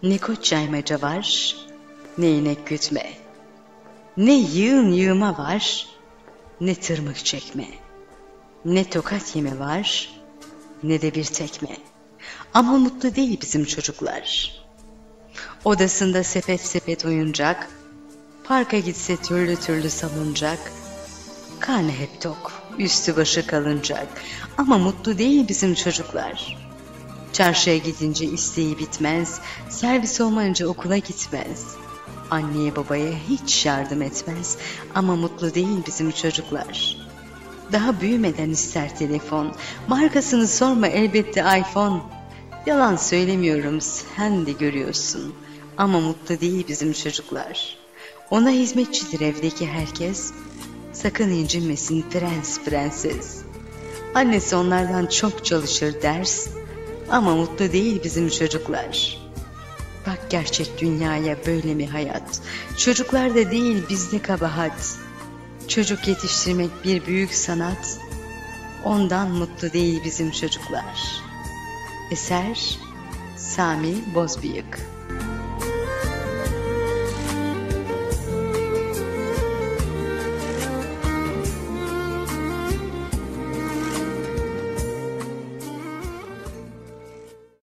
Ne koç yaymaca var, ne inek gütme. Ne yığın yığma var, ne tırmık çekme. Ne tokat yeme var, ne de bir tekme. Ama mutlu değil bizim çocuklar. Odasında sepet sepet oyuncak, parka gitse türlü türlü salıncak. Karnı hep tok, üstü başı kalınacak. Ama mutlu değil bizim çocuklar. Çarşıya gidince isteği bitmez, servis olmayınca okula gitmez. Anneye babaya hiç yardım etmez ama mutlu değil bizim çocuklar. Daha büyümeden ister telefon, markasını sorma elbette iPhone. Yalan söylemiyorum, sen de görüyorsun ama mutlu değil bizim çocuklar. Ona hizmetçidir evdeki herkes, sakın incinmesin prens prenses. Annesi onlardan çok çalışır ders ama mutlu değil bizim çocuklar. Bak gerçek dünyaya böyle mi hayat? Çocuklar da değil bizde kabahat. Çocuk yetiştirmek bir büyük sanat. Ondan mutlu değil bizim çocuklar. Eser Sami Bozbıyık.